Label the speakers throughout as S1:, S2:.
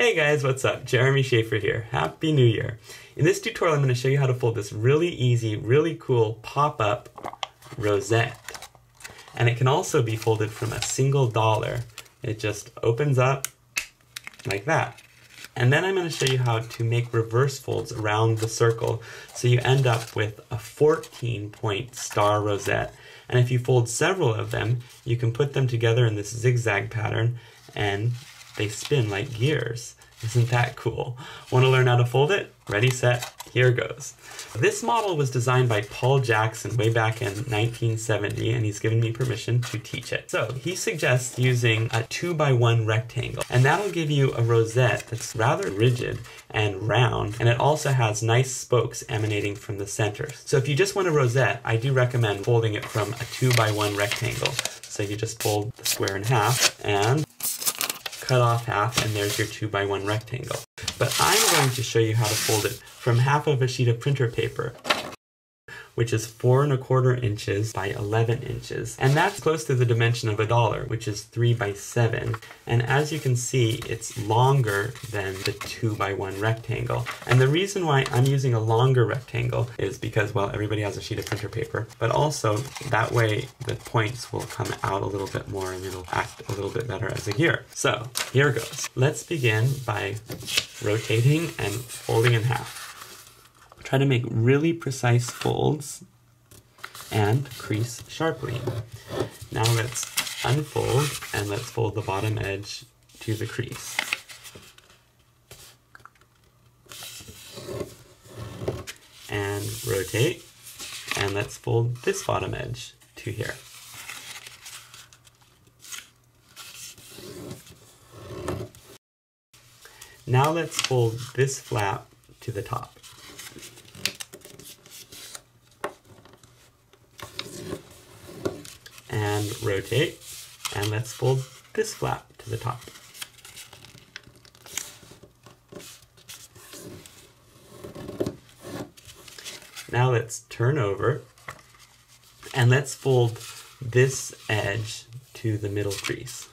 S1: Hey guys, what's up? Jeremy Shafer here. Happy New Year. In this tutorial, I'm going to show you how to fold this really easy, really cool pop-up rosette. And it can also be folded from a single dollar. It just opens up like that. And then I'm going to show you how to make reverse folds around the circle so you end up with a 14-point star rosette. And if you fold several of them, you can put them together in this zigzag pattern and they spin like gears. Isn't that cool? Want to learn how to fold it? Ready, set, here goes. This model was designed by Paul Jackson way back in 1970, and he's given me permission to teach it. So he suggests using a 2x1 rectangle, and that'll give you a rosette that's rather rigid and round, and it also has nice spokes emanating from the center. So if you just want a rosette, I do recommend folding it from a 2x1 rectangle. So you just fold the square in half and cut off half, and there's your 2x1 rectangle. But I'm going to show you how to fold it from half of a sheet of printer paper, which is 4¼ inches by 11 inches. And that's close to the dimension of a dollar, which is 3x7. And as you can see, it's longer than the 2x1 rectangle. And the reason why I'm using a longer rectangle is because, well, everybody has a sheet of printer paper, but also that way the points will come out a little bit more and it'll act a little bit better as a gear. So here goes. Let's begin by rotating and folding in half. Try to make really precise folds and crease sharply. Now let's unfold and let's fold the bottom edge to the crease. And rotate and let's fold this bottom edge to here. Now let's fold this flap to the top. And rotate, and let's fold this flap to the top. Now let's turn over, and let's fold this edge to the middle crease.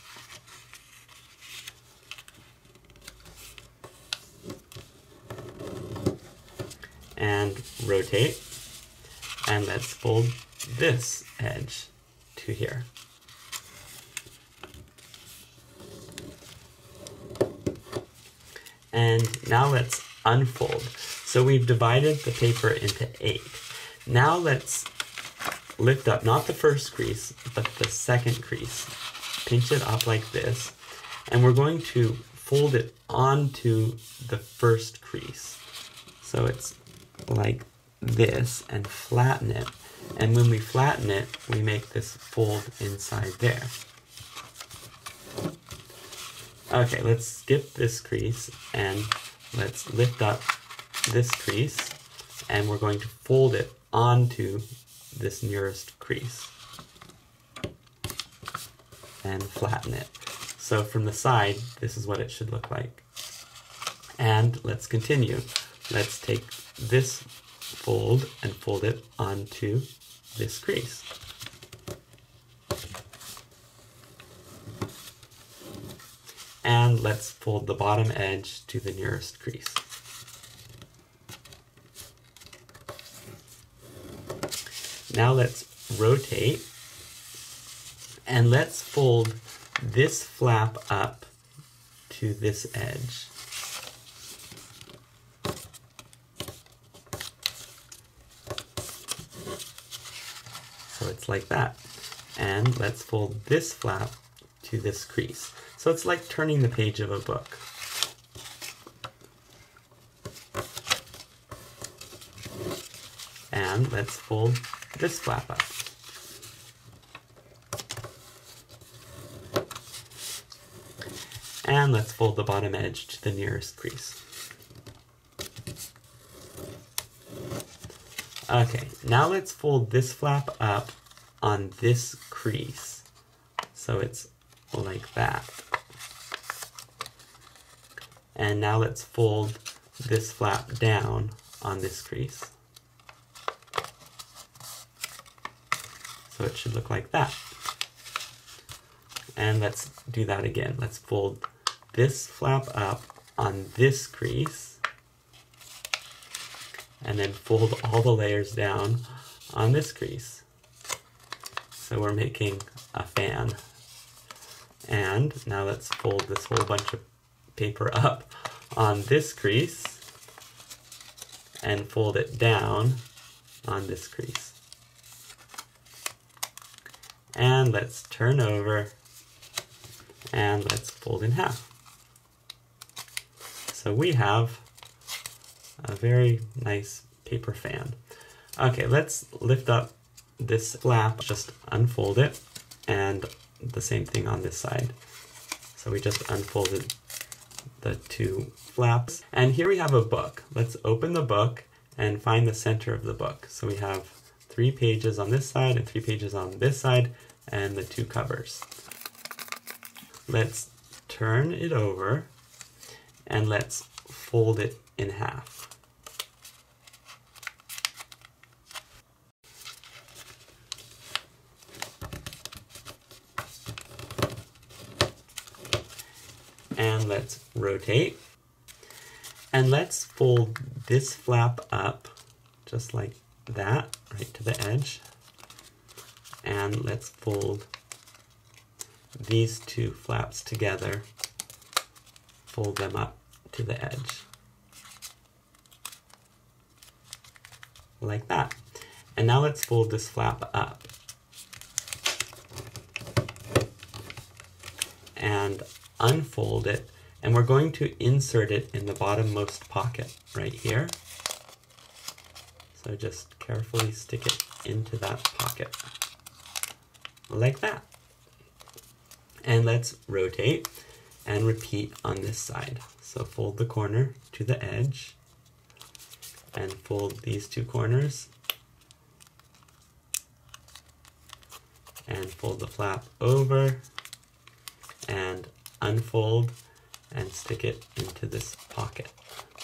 S1: And rotate, and let's fold this edge to here. And now let's unfold. So we've divided the paper into 8. Now let's lift up, not the first crease, but the second crease. Pinch it up like this, and we're going to fold it onto the first crease. So it's like this, and flatten it. And when we flatten it, we make this fold inside there. Okay, let's skip this crease and let's lift up this crease, and we're going to fold it onto this nearest crease and flatten it. So from the side, this is what it should look like. And let's continue. Let's take this fold and fold it onto this crease. And let's fold the bottom edge to the nearest crease. Now let's rotate and let's fold this flap up to this edge. So it's like that. And let's fold this flap to this crease. So it's like turning the page of a book. And let's fold this flap up. And let's fold the bottom edge to the nearest crease. Okay, now let's fold this flap up on this crease. So it's like that. And now let's fold this flap down on this crease. So it should look like that. And let's do that again. Let's fold this flap up on this crease, and then fold all the layers down on this crease. So we're making a fan. And now let's fold this whole bunch of paper up on this crease and fold it down on this crease. And let's turn over and let's fold in half. So we have a very nice paper fan. Okay, let's lift up this flap, just unfold it, and the same thing on this side. So we just unfolded the two flaps. And here we have a book. Let's open the book and find the center of the book. So we have 3 pages on this side and 3 pages on this side and the 2 covers. Let's turn it over and let's fold it in half. And let's rotate. And let's fold this flap up just like that, right to the edge. And let's fold these 2 flaps together, fold them up to the edge. Like that. And now let's fold this flap up. And unfold it, and we're going to insert it in the bottommost pocket right here. So just carefully stick it into that pocket, like that. And let's rotate and repeat on this side. So fold the corner to the edge, and fold these 2 corners, and fold the flap over, and unfold and stick it into this pocket.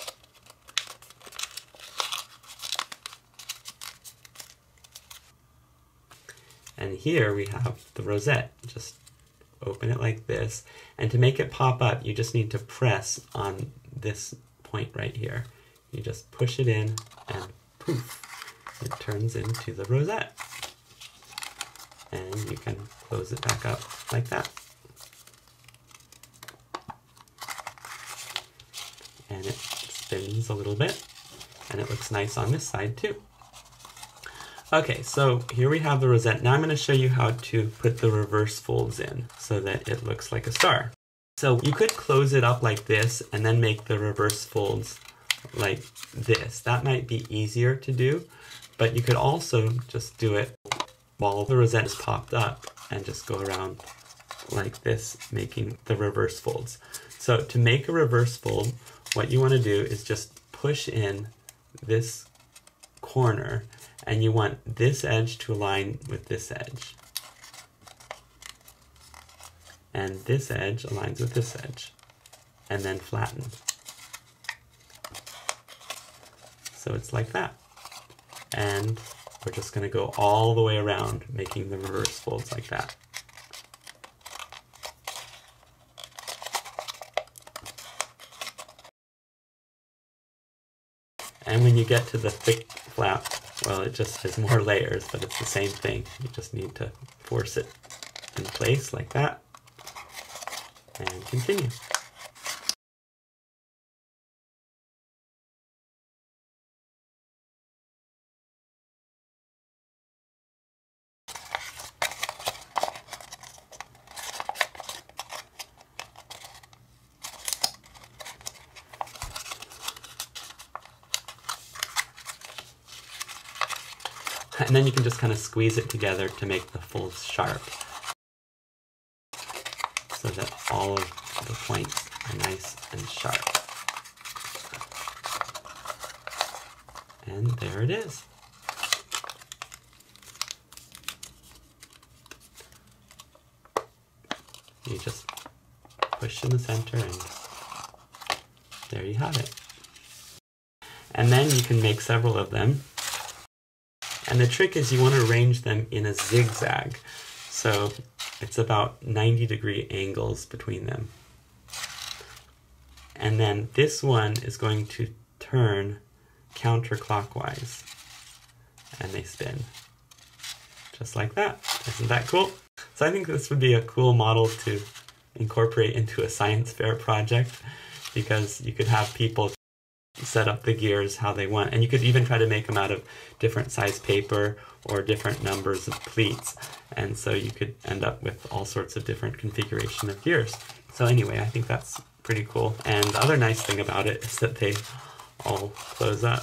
S1: And here we have the rosette. Just open it like this, and to make it pop up you just need to press on this point right here. You just push it in and poof, it turns into the rosette. And you can close it back up like that. And it spins a little bit, and it looks nice on this side too. Okay, so here we have the rosette. Now I'm going to show you how to put the reverse folds in so that it looks like a star. So you could close it up like this and then make the reverse folds like this. That might be easier to do, but you could also just do it while the rosette is popped up and just go around like this, making the reverse folds. So to make a reverse fold, what you want to do is just push in this corner, and you want this edge to align with this edge. And this edge aligns with this edge, and then flatten. So it's like that. And we're just going to go all the way around, making the reverse folds like that. And when you get to the thick flap, well, it just has more layers, but it's the same thing. You just need to force it in place like that, and continue. And then you can just kind of squeeze it together to make the folds sharp, so that all of the points are nice and sharp. And there it is. You just push in the center, and there you have it. And then you can make several of them. And the trick is you want to arrange them in a zigzag. So it's about 90-degree angles between them. And then this one is going to turn counterclockwise. And they spin. Just like that. Isn't that cool? So I think this would be a cool model to incorporate into a science fair project, because you could have people set up the gears how they want, and you could even try to make them out of different size paper or different numbers of pleats, and so you could end up with all sorts of different configuration of gears. So anyway, I think that's pretty cool, and the other nice thing about it is that they all close up.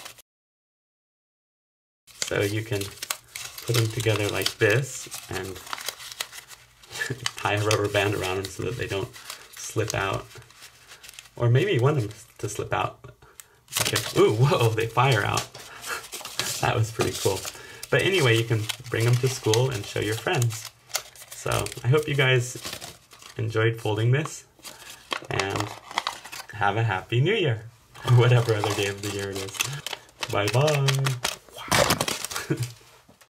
S1: So you can put them together like this and tie a rubber band around them so that they don't slip out. Or maybe you want them to slip out. Okay. Ooh, whoa, they fire out. That was pretty cool. But anyway, you can bring them to school and show your friends. So I hope you guys enjoyed folding this, and have a happy new year, or whatever other day of the year it is. Bye-bye.